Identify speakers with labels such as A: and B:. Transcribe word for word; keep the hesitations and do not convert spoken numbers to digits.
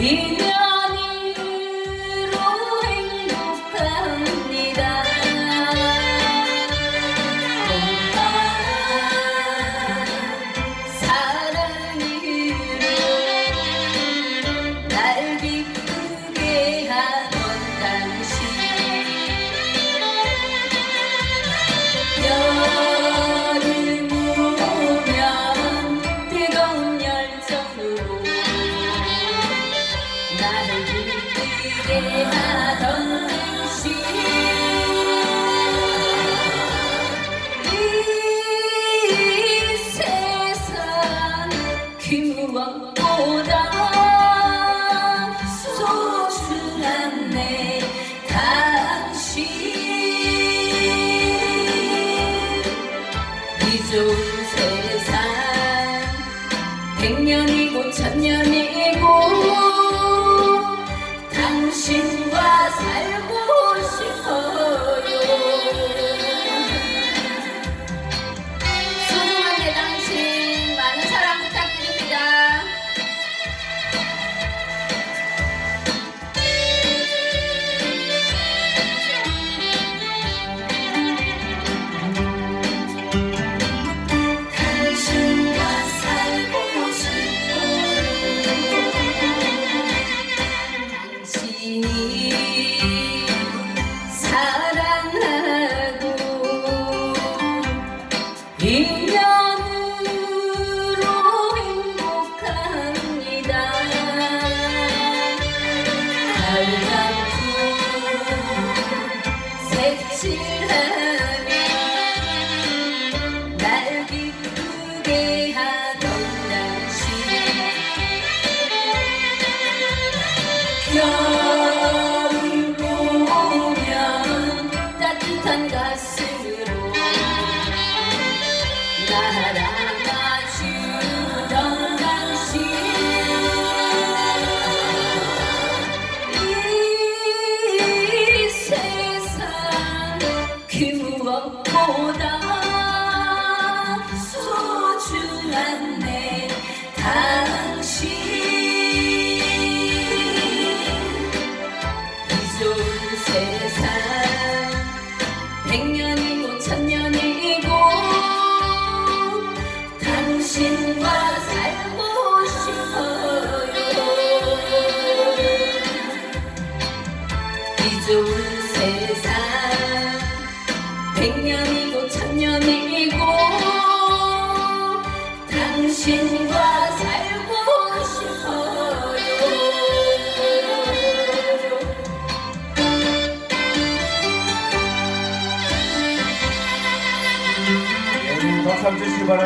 A: 인연으로 행복합니다. 오빠 사랑으로 날 기쁘게 하던 당신, 여름 오면 뜨거운 열정으로 나를 기쁘게 하던 당신, 이 세상 그 무엇보다 소중한 내 당신, 이 좋은 세상 백년이고 천년이고 당신과 살고 싶어요. 소중한 내 당신 많은 사랑 부탁드립니다. 당신과 살고 당신이 사랑하고 인연으로 행복합니다. 달갑고 색칠하며 날 기쁘게 하던 당신, 여름 오면 따뜻한 가슴으로 날 안아주던 당신, 이 세상 그 무엇보다 소중한 내 당신, 좋은 세상 백년이고 천년이고 당신과 살고 싶어요. 이 좋은 세상 백년이고 천년이고 당신과 살고 싶어요.
B: 박수 한번 주시기 바랍니다.